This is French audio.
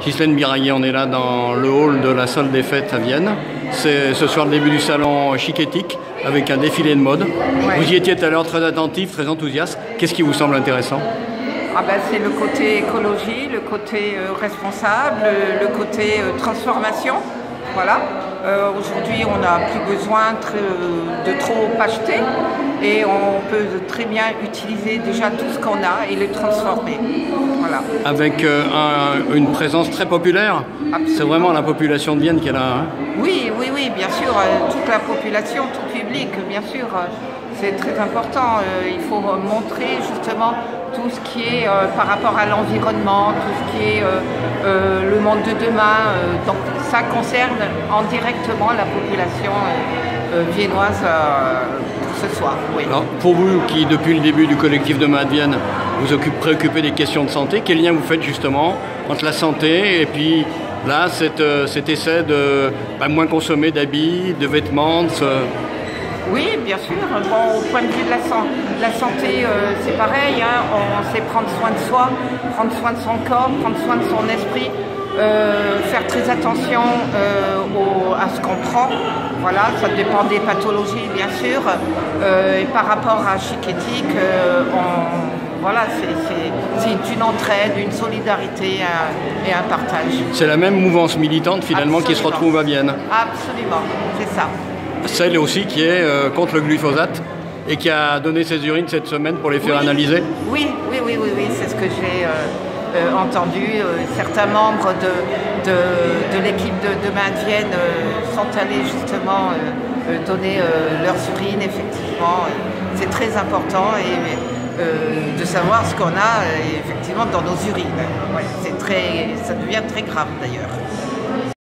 Ghislaine Biraguet, on est là dans le hall de la salle des fêtes à Vienne. C'est ce soir le début du salon Chic Éthique avec un défilé de mode. Ouais. Vous y étiez tout à l'heure très attentif, très enthousiaste. Qu'est-ce qui vous semble intéressant? C'est le côté écologie, le côté responsable, le côté transformation. Voilà. Aujourd'hui, on n'a plus besoin de trop acheter et on peut très bien utiliser déjà tout ce qu'on a et le transformer. Voilà. Avec une présence très populaire. C'est vraiment la population de Vienne qui est là. Hein? Oui, bien sûr. Toute la population, tout public, bien sûr. C'est très important. Il faut montrer justement tout ce qui est par rapport à l'environnement, tout ce qui est le monde de demain. Donc ça concerne indirectement la population viennoise pour ce soir. Oui. Alors, pour vous qui, depuis le début du collectif Demain de Vienne, vous préoccupez des questions de santé, quel lien vous faites justement entre la santé et puis là, cet essai de moins consommer d'habits, de vêtements Oui, bien sûr. Bon, au point de vue de la santé, c'est pareil. Hein. On sait prendre soin de soi, prendre soin de son corps, prendre soin de son esprit, faire très attention à ce qu'on prend. Voilà, ça dépend des pathologies, bien sûr. Et par rapport à Chic Éthique, voilà, c'est une entraide, une solidarité et un partage. C'est la même mouvance militante finalement qui se retrouve à Vienne. Absolument, c'est ça. Celle aussi qui est contre le glyphosate et qui a donné ses urines cette semaine pour les faire analyser. Oui, c'est ce que j'ai entendu. Certains membres de l'équipe de Demain de Vienne sont allés justement donner leurs urines, effectivement. C'est très important de savoir ce qu'on a effectivement dans nos urines. Ouais, ça devient très grave d'ailleurs.